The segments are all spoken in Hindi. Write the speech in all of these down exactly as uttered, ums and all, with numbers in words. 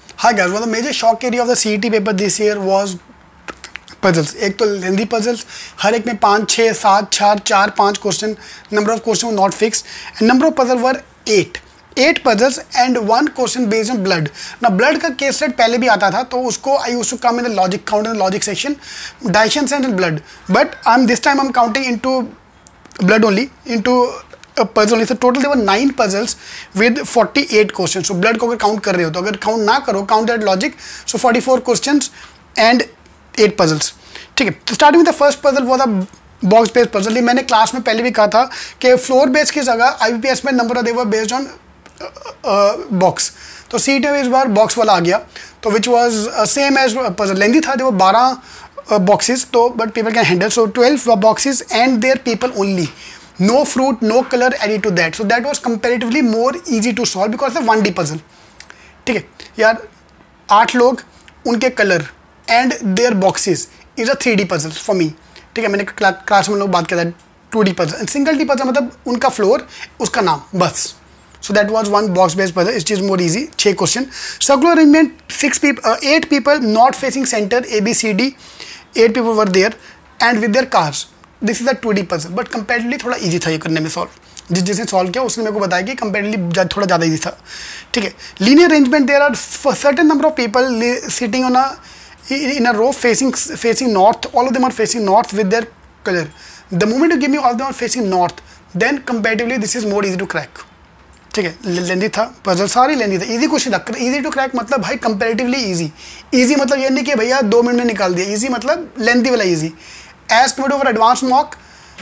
Hi guys, one of the major shock area of the C E T paper this year was puzzles. एक तो लेंदी puzzles, हर एक में पाँच छः सात चार चार पाँच question, number of questions were not fixed, and number of puzzles were eight. Eight puzzles and one question based on blood. Now blood का case set पहले भी आता था, तो उसको I used to come in the logic count in the logic section, digestion and blood. But I'm this time I'm counting into blood only, into a puzzle only. So total there were nine puzzles with forty-eight questions. So blood को अगर count कर रहे हो तो अगर count ना करो, count that logic. So forty-four questions and eight puzzles. ठीक है. तो starting with the first puzzle was a box based puzzle. मैंने क्लास में पहले भी कहा था कि फ्लोर बेस की जगह आई बी पी एस में नंबर दे हुआ बेस्ड ऑन बॉक्स. तो सी टी में इस बार बॉक्स वाला आ गया, तो which was same as puzzle. Lengthy था, देखो बारह बॉक्सेस, तो but people can handle. So twelve boxes and their people only, no fruit no colour added to that. So that was comparatively more easy to solve because the one D puzzle. ठीक है यार, आठ लोग, उनके colour and their boxes is a three D puzzle for me. ठीक है, मैंने क्लास में लोग बात किया था two D puzzle. Single D puzzle मतलब उनका फ्लोर, उसका नाम, बस. So that was one box based puzzle. It is more easy. छह question. Circular arrangement, six people, uh, eight people not facing center, A, B, C, D. Eight people were there and with their cars. This is a two D puzzle. But comparatively थोड़ा easy था ये करने में solve. जिस जिसने solve किया उसने मेरे को बताया कि comparatively थोड़ा ज़्यादा easy था. ठीक है. Linear arrangement, there are certain number of people sitting on a in a row facing facing north. All of them are facing north with their color. The moment you give me all of them are facing north, then comparatively this is more easy to crack. ठीक है, लेंदी था पजल, सारी लेंदी था. इजी क्वेश्चन था. इजी टू क्रैक मतलब भाई कंपैरेटिवली इजी. इजी मतलब ये नहीं कि भैया दो मिनट में निकाल दिया. इजी मतलब लेंदी वाला easy. As compare to advance mock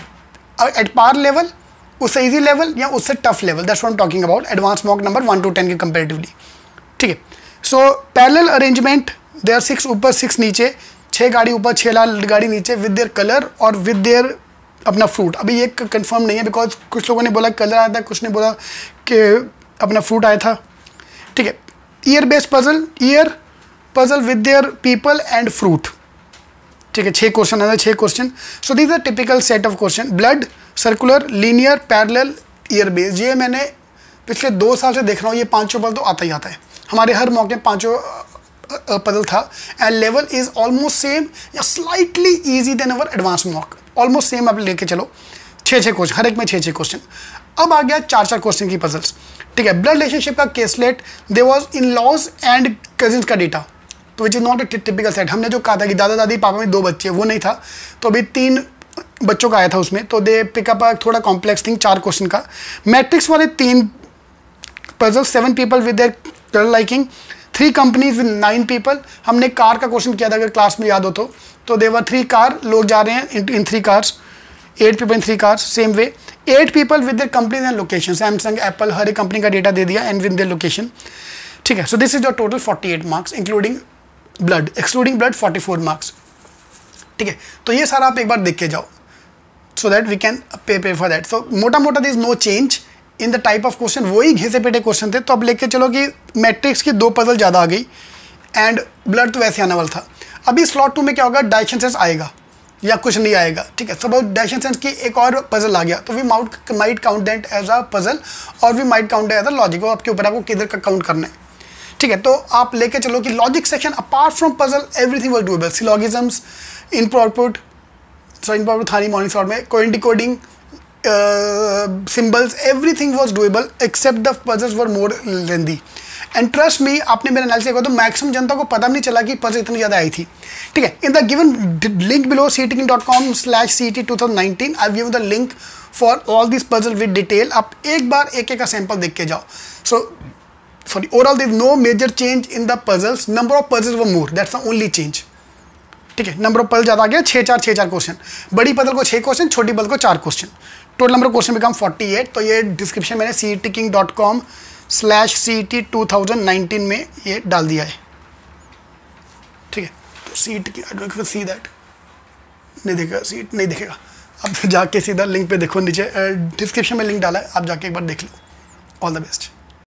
at par level, उससे इजी लेवल या उससे tough level, that's what I am talking about. Advance mock number one to ten के कंपैरेटिवली. ठीक है. So parallel arrangement, there six ऊपर सिक्स नीचे, छः गाड़ी ऊपर छः लाल गाड़ी नीचे विद देयर कलर और विद देयर अपना फ्रूट. अभी ये कंफर्म नहीं है बिकॉज कुछ लोगों ने बोला कलर आया था, कुछ ने बोला कि अपना फ्रूट आया था. ठीक है. Year based puzzle, year puzzle with their people and fruit. ठीक है, छः क्वेश्चन है, छः question. So this are typical set of question. Blood, circular, linear, parallel, year based. ये मैंने पिछले दो साल से देख रहा हूँ. ये पाँचों पजल तो आता ही आता है. हमारे हर मौके में पाँचों पजल था and level is almost same या slightly easy than our advance mock. Almost same आप लेके चलो. छः छः क्वेश्चन, हर एक में छः छः क्वेश्चन. अब आ गया चार चार क्वेश्चन की पजल्स. ठीक है. ब्लड रिलेशनशिप का caselet, they was in laws and cousins का डेटा, तो which is not a typical set. हमने जो कहा था कि दादा दादी पापा में दो बच्चे, वो नहीं था. तो अभी तीन बच्चों का आया था उसमें, तो दे पिकअप अ थोड़ा कॉम्प्लेक्स थिंग. चार क्वेश्चन का. मैट्रिक्स वाले तीन puzzle, seven people with their colour liking, three companies with nine people. हमने कार का क्वेश्चन किया था अगर क्लास में याद हो तो. तो देवर थ्री कार, लोग जा रहे हैं in three cars. Eight people in three cars. Same way eight people with their companies and location. Samsung, Apple, हर एक कंपनी का डेटा दे दिया एंड विद देयर लोकेशन. ठीक है. So this is your total forty eight marks including blood. Excluding blood forty four marks. ठीक है. तो ये सारा आप एक बार देख के जाओ so that we can pay पे फॉर दैट. सो मोटा मोटा this no change in the type of question. वही घिसे पेटे क्वेश्चन थे. तो अब लेके चलो कि मैट्रिक्स की दो पजल ज़्यादा आ गई एंड ब्लड तो वैसे आने वाला था. अभी स्लॉट टू में क्या होगा, डायरेक्शन सेंस आएगा या कुछ नहीं आएगा. ठीक है. सब डायरेक्शन सेंस की एक और पजल आ गया, तो we might might count that as a puzzle और we might count as a logic. वो आपके ऊपर आपको किधर का काउंट करना है. ठीक है. तो आप लेके चलो कि logic section apart from puzzle everything was doable. Syllogisms, input output, so input output थानी मॉर्निंग शॉर्ट में, code decoding, symbols, everything was doable except the puzzles were more lengthy. And trust me, आपने मेरा एनालिसिस देखा तो मैक्सिमम जनता को पता भी नहीं चला कि पजल इतनी ज़्यादा आई थी. ठीक है. In the given link below C T king dot com slash C T two thousand nineteen I given the link for all this puzzle with detail. आप एक बार एक एक का सैंपल देख के जाओ. So sorry, overall there is no major change in the puzzles. Number of puzzles were more, that's the only change. ठीक है. नंबर ऑफ पजल ज़्यादा आ गया, छः चार छः चार क्वेश्चन. बड़ी पजल को छः क्वेश्चन, छोटी पजल को चार question. Total number of question become forty eight. तो ये डिस्क्रिप्शन मैंने C T king dot com slash C T two thousand nineteen में ये डाल दिया है. ठीक है. तो C T I don't see that, नहीं देखेगा, सीट नहीं देखेगा. अब जाके सीधा लिंक पे देखो, नीचे डिस्क्रिप्शन में लिंक डाला है, आप जाके एक बार देख लो. All the best.